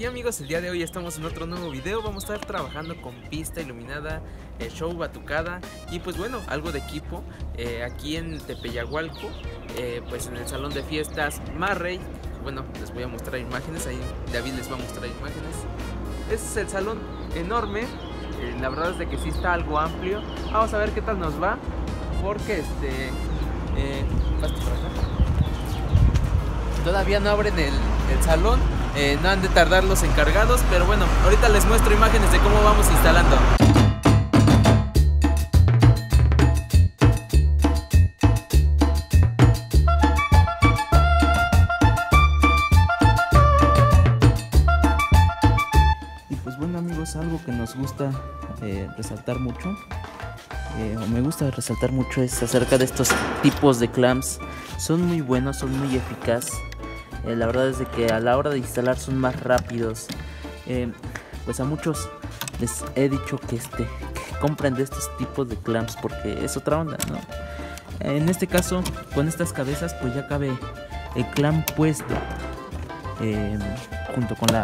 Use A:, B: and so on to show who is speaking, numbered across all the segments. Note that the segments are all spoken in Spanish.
A: sí, amigos, el día de hoy estamos en otro nuevo video. Vamos a estar trabajando con pista iluminada, show batucada y pues bueno, algo de equipo aquí en Tepeyagualco, pues en el salón de fiestas Marrey. Bueno, les voy a mostrar imágenes, ahí David les va a mostrar imágenes. Este es el salón enorme, la verdad es de que sí está algo amplio. Vamos a ver qué tal nos va, porque todavía no abren el salón, no han de tardar los encargados, pero bueno, ahorita les muestro imágenes de cómo vamos instalando. Y pues bueno, amigos, algo que nos gusta resaltar mucho, o me gusta resaltar mucho, es acerca de estos tipos de clamps. Son muy buenos, son muy eficaces. La verdad es de que a la hora de instalar son más rápidos. Pues a muchos les he dicho que compren de estos tipos de clamps porque es otra onda, ¿no? En este caso, con estas cabezas pues ya cabe el clamp puesto junto con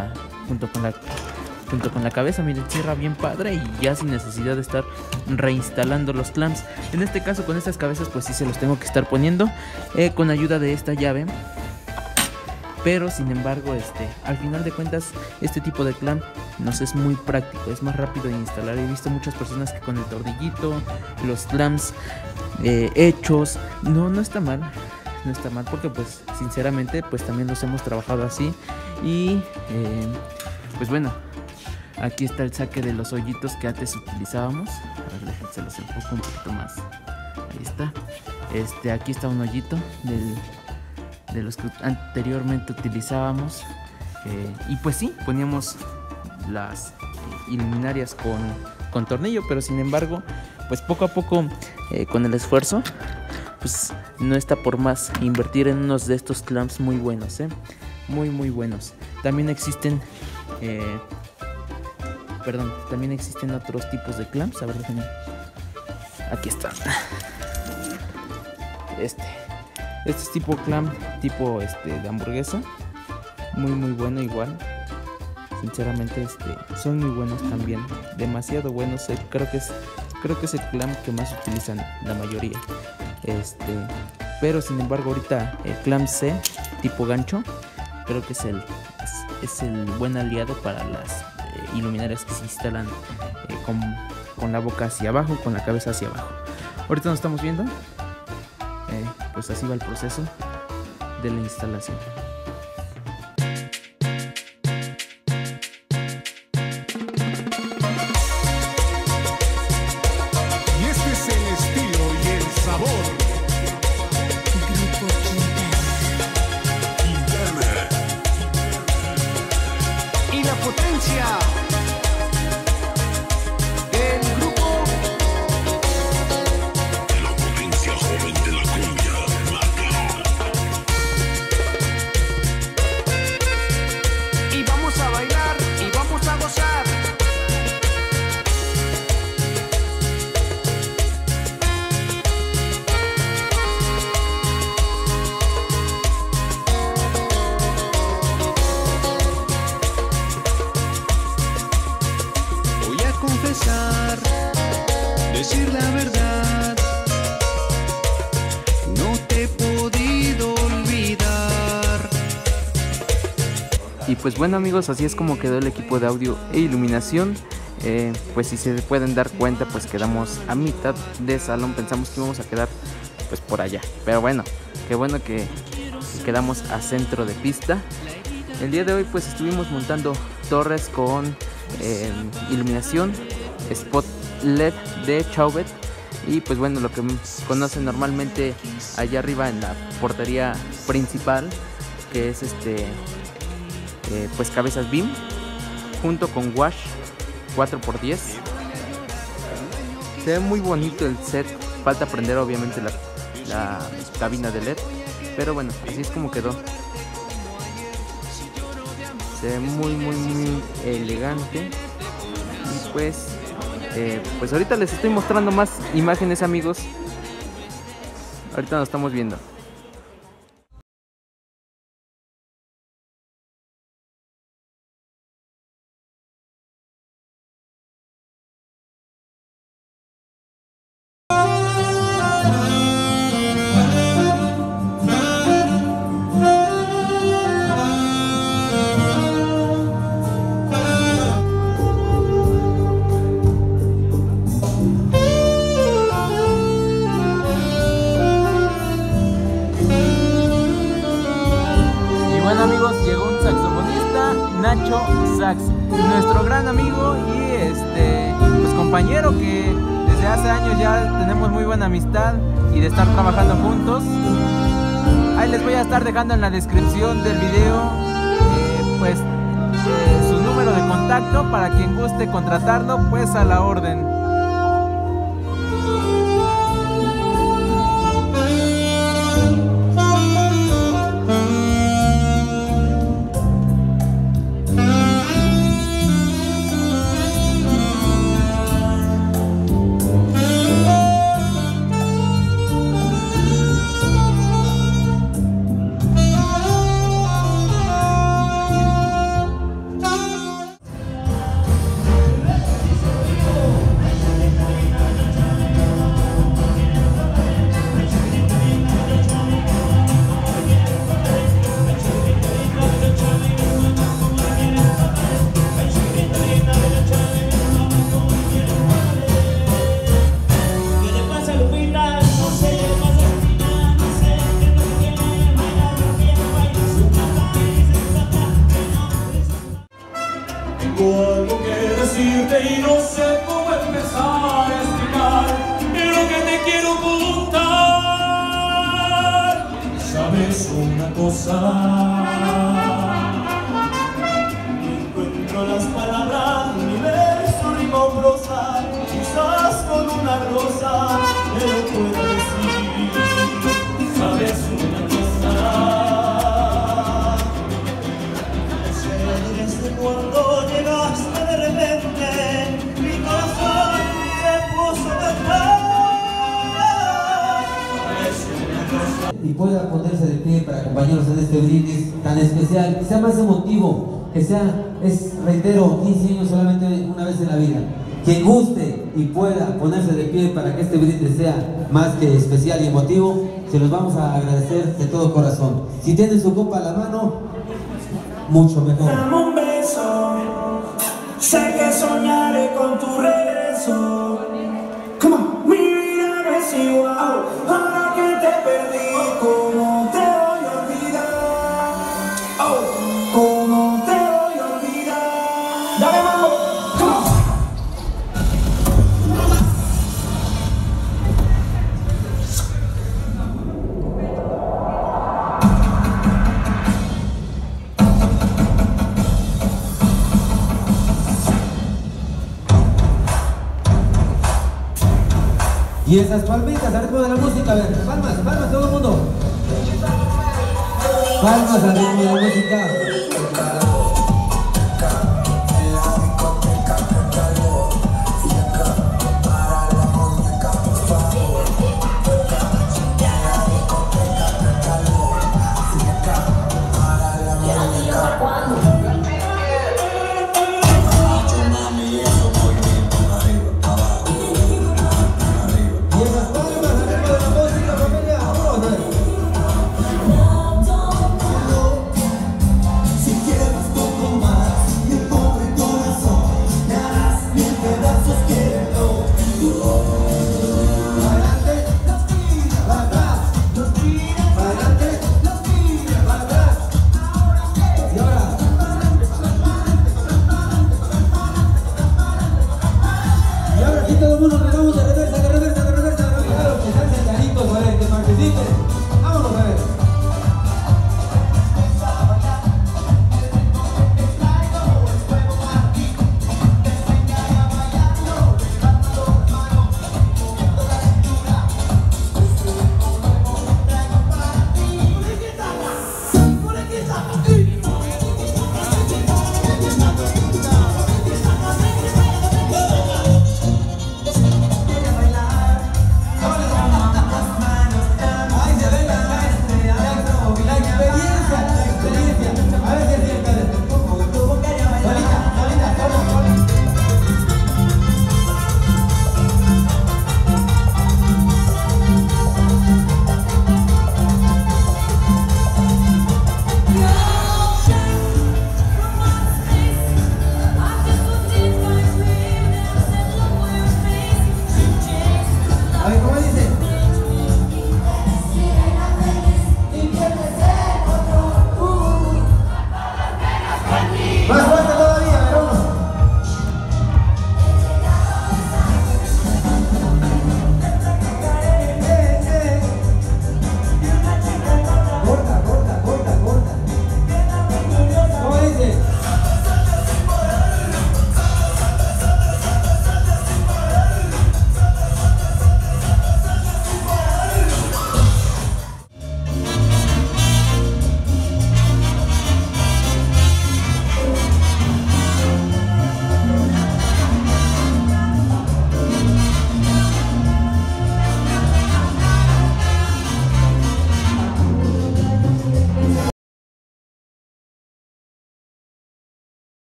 A: la cabeza. Miren, cierra bien padre y ya sin necesidad de estar reinstalando los clamps. En este caso, con estas cabezas pues sí se los tengo que estar poniendo con ayuda de esta llave. Pero sin embargo, al final de cuentas, este tipo de clamp nos es muy práctico, es más rápido de instalar. He visto muchas personas que con el tornillito, los clamps hechos, no está mal. No está mal porque pues sinceramente pues también los hemos trabajado así. Y pues bueno, aquí está el saque de los hoyitos que antes utilizábamos. A ver, déjense los enfoco un poquito más. Ahí está. Aquí está un hoyito de los que anteriormente utilizábamos. Y pues sí, poníamos las iluminarias con tornillo, pero sin embargo, pues poco a poco, con el esfuerzo, pues no está por más invertir en unos de estos clamps muy buenos, muy buenos. También existen también existen otros tipos de clamps. A ver, déjenme. Aquí está. Este es tipo clamp, tipo de hamburguesa. Muy bueno igual. Sinceramente son muy buenos también. Demasiado buenos. Creo que es el clamp que más utilizan la mayoría. Pero sin embargo ahorita el clamp C tipo gancho creo que es el buen aliado para las iluminarias que se instalan con la boca hacia abajo, con la cabeza hacia abajo. Ahorita nos estamos viendo. Pues así va el proceso de la instalación.
B: Y este es el estilo y el sabor. Quintana. Y la potencia del grupo. La potencia joven de la cumbia. Y vamos a bailar y vamos a gozar. Voy a confesar, decir la verdad, no te he podido olvidar.
A: Y pues bueno, amigos, así es como quedó el equipo de audio e iluminación. Pues si se pueden dar cuenta, pues quedamos a mitad de salón. Pensamos que íbamos a quedar pues por allá, pero bueno, qué bueno que quedamos a centro de pista. El día de hoy pues estuvimos montando torres con iluminación spot LED de Chauvet. Y pues bueno, lo que conocen normalmente allá arriba en la portería principal, que es pues cabezas beam junto con wash 4x10. Se ve muy bonito el set. Falta prender obviamente la cabina de LED, pero bueno, así es como quedó. Se ve muy elegante. Y pues ahorita les estoy mostrando más imágenes, amigos. Ahorita nos estamos viendo. Poncho Sax, nuestro gran amigo y pues compañero que desde hace años ya tenemos muy buena amistad y de estar trabajando juntos. Ahí les voy a estar dejando en la descripción del video su número de contacto para quien guste contratarlo, pues a la orden.
C: Tengo algo que decirte y no sé cómo empezar a explicar lo que te quiero contar. ¿Sabes una cosa? Encuentro las palabras, mi verso, rima o prosa, quizás con una rosa te lo pueda decir. ¿Sabes una cosa? Desde cuando llegaste de repente, mi corazón se puso a cantar.
D: Y pueda ponerse de pie para acompañarnos en este brindis tan especial, que sea más emotivo, que sea, reitero, 15 años solamente una vez en la vida. Quien guste y pueda ponerse de pie para que este brindis sea más que especial y emotivo, se los vamos a agradecer de todo corazón. Si tienen su copa a la mano, mucho mejor.
C: Dame un beso, sé que soñaré con tu regreso. Come on. Mi vida no es igual, ahora que te perdí. ¿Cómo te voy a olvidar? Oh, ¿cómo te voy a olvidar? Dale, mambo, come on.
D: Y esas palmitas al ritmo de la música, a ver, palmas, palmas todo el mundo. Palmas al ritmo de la música.
C: Si quieres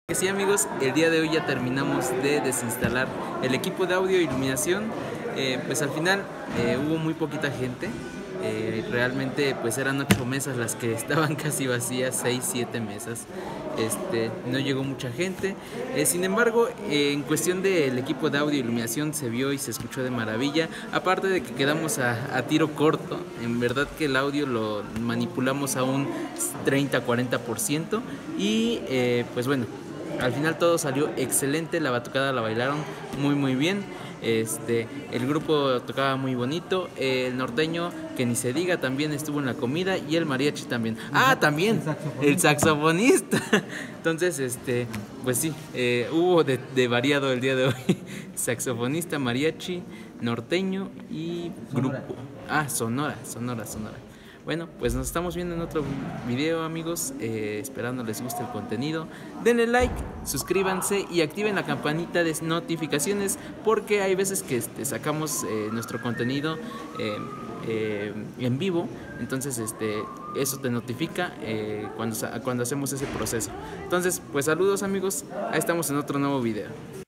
A: Sí, amigos, el día de hoy ya terminamos de desinstalar el equipo de audio e iluminación. Pues al final hubo muy poquita gente. Realmente pues eran 8 mesas las que estaban casi vacías, 6-7 mesas. No llegó mucha gente. Sin embargo, en cuestión del equipo de audio e iluminación se vio y se escuchó de maravilla. Aparte de que quedamos a tiro corto, en verdad que el audio lo manipulamos a un 30-40%. Y pues bueno, al final todo salió excelente, la batucada la bailaron muy bien. El grupo tocaba muy bonito, el norteño que ni se diga también estuvo en la comida y el mariachi también. También el saxofonista. Entonces, pues sí, hubo de variado el día de hoy. Saxofonista, mariachi, norteño y grupo. Sonora. Bueno, pues nos estamos viendo en otro video, amigos, esperando les guste el contenido. Denle like, suscríbanse y activen la campanita de notificaciones, porque hay veces que sacamos nuestro contenido en vivo. Entonces eso te notifica cuando hacemos ese proceso. Entonces, pues saludos, amigos, ahí estamos en otro nuevo video.